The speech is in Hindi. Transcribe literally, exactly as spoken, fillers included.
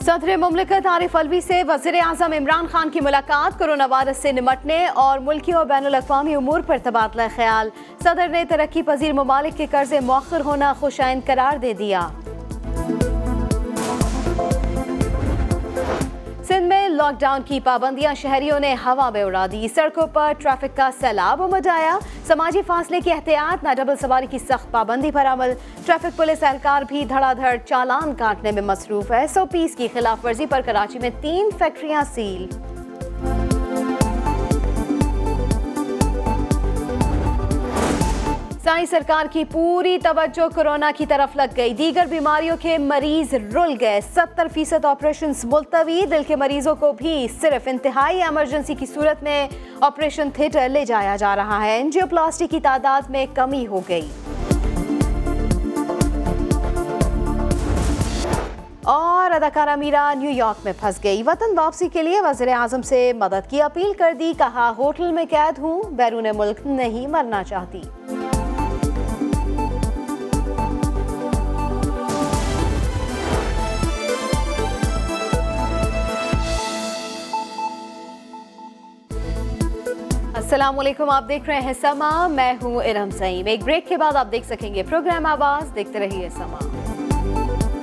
सदर मुमलिकत आरिफ अलवी से वज़ीर आज़म इमरान खान की मुलाकात। कोरोना वायरस से निमटने और मुल्की और बैनुल अक़वामी उमूर पर तबादला ख्याल। सदर ने तरक्की पजीर ममालिक के कर्जे मौखर होना खुशाइन करार दे दिया। सिंध में लॉकडाउन की पाबंदियां शहरियों ने हवा में उड़ा दी। सड़कों पर ट्रैफिक का सैलाब उमड़ आया। समाजी फासले की एहतियात, ना डबल सवारी की सख्त पाबंदी पर अमल। ट्रैफिक पुलिस एहलकार भी धड़ाधड़ चालान काटने में मसरूफ है। एस ओ पीज़ की खिलाफ वर्जी पर कराची में तीन फैक्ट्रियां सील। साई सरकार की पूरी तवज्जो कोरोना की तरफ लग गई। दीगर बीमारियों के मरीज रुल गए। सत्तर फीसद ऑपरेशन मुलतवी। दिल के मरीजों को भी सिर्फ इंतहाई इमरजेंसी की सूरत में ऑपरेशन थिएटर ले जाया जा रहा है। एंजियोप्लास्टी की तादाद में कमी हो गई। और अदाकारा मीरा न्यूयॉर्क में फंस गई। वतन वापसी के लिए वज़ीर आज़म से मदद की अपील कर दी। कहा, होटल में कैद हूँ, बैरून मुल्क नहीं मरना चाहती। अस्सलाम वालेकुम, आप देख रहे हैं समा, मैं हूँ इरहम सईम। एक ब्रेक के बाद आप देख सकेंगे प्रोग्राम आवाज। देखते रहिए समा।